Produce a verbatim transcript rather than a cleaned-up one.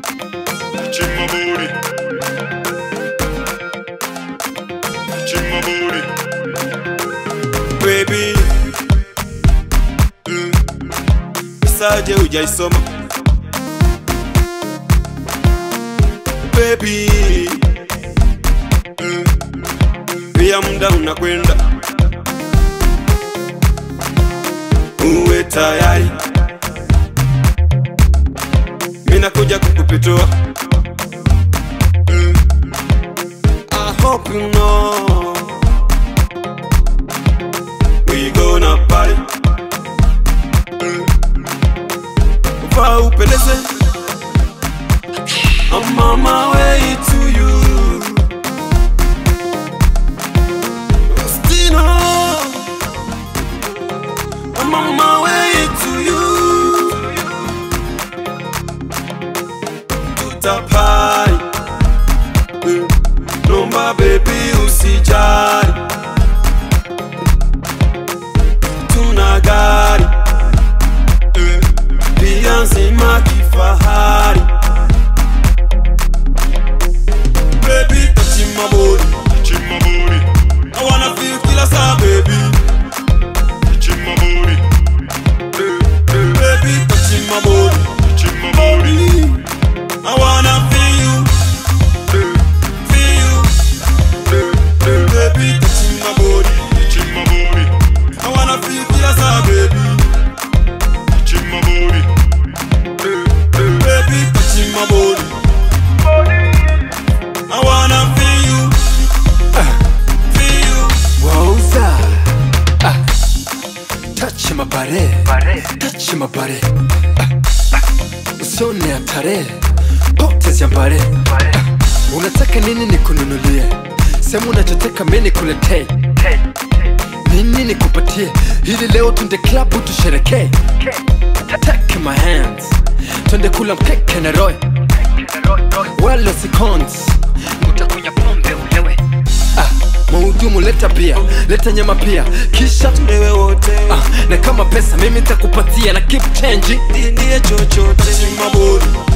Touching my booty. Touching my booty. Baby. Mm. Saje hujaisoma. Baby. Mm. Pia muda unakwenda. Uwe tayari. Mina kuja kukupitua. mm. I hope you know we gonna party. mm. Ufa upendeze, I'm on my way to you. Still I'm on my way to you. Party. Mm. Nomba baby usijali. Tuna gari. Mm. Pia nzima kifahari. Baby touching my body. Touching my body. I wanna feel kila saa baby. Touching my body. Mm. Mm. Baby touching my body. Touching my body. I wanna feel you, feel you, baby, touching my body, touching my body. I wanna feel kila saa baby, touching my body, baby, touching my body. I wanna feel you, feel you. Wowza, ah, touch my body, touch my body, ah, ah, usone hatari. Potezi ya mbare. uh, Unataka nini nikununulie? Sema unachotaka mimi nikuletee. Nini nikupatie? Hili leo tunde club tusherekee. Take my hands, tunde kula mkeke na roy. Wala si cons, utakunya pombe ulewe. Ah, mhudumu leta pia, leta nyama pia, kisha tulewe wote. Ah, na kama pesa mimi nitakupatia na keep change. Ndiye chochote. Touching my body.